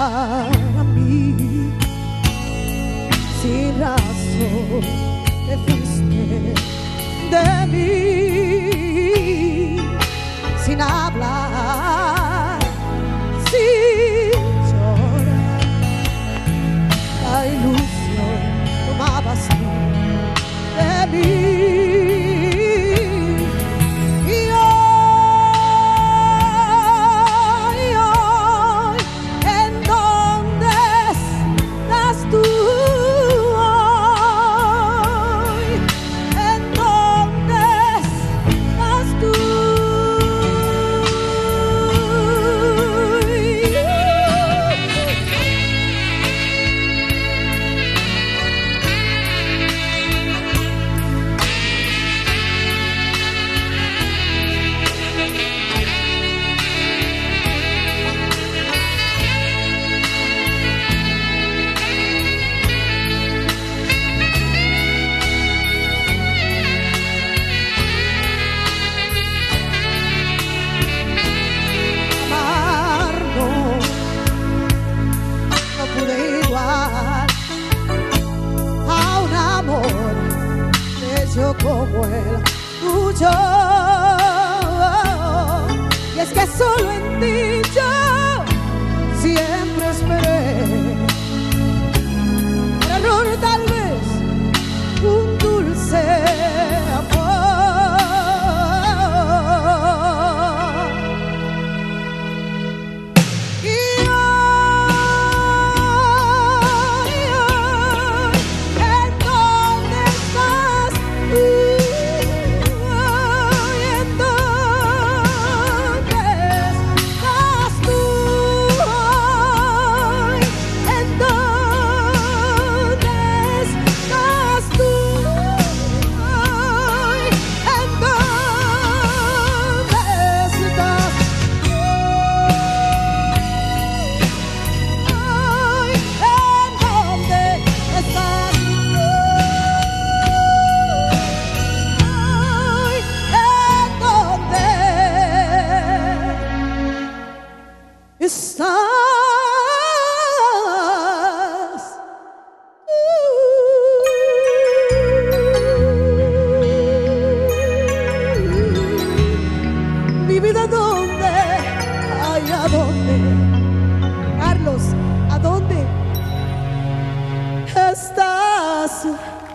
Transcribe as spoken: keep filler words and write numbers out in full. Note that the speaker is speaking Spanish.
para mí. Sin razón te fuiste de mí, sin hablar, sin llorar. La ilusión tomabas tú de mí. Como el tuyo, y es que solo en ti yo siempre esperé, por error tal vez, un dulce amor. Y hoy, hoy, ¿en dónde estás? Estás mi vida, ¿dónde? Ay, ¿a dónde? Carlos, ¿a dónde estás?